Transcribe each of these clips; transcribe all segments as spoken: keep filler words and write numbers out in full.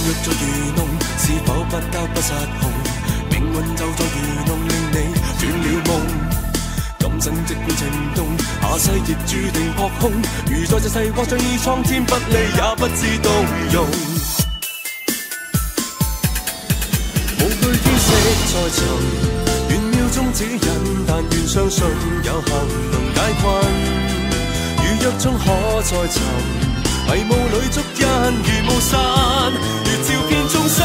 若在愚弄，是否不得不失控？命運就在愚弄，令你斷了夢。今生即管情動，下世亦注定撲空。如在這世或仗義蒼天不利，也不知動容。無懼天色再沉，願秒中指引，但願相信有幸能解困。如若終可再尋，迷霧裏足印如霧散，如照遍眾生。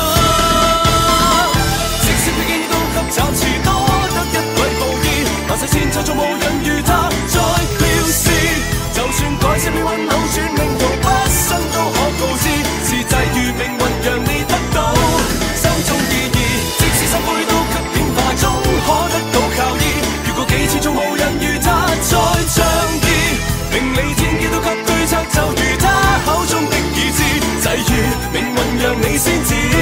即使披荊都給暫時多得一位布衣，萬世千秋縱無人如他再藐視。就算改寫命運扭轉命途，不生都可告知，是際遇命運讓你得到心中意義。即使心灰都給變化，終可得到靠依。遇過幾次縱無人如他再仗義，名利天機都給對策，就如他口中的意志。際遇命運讓你先知。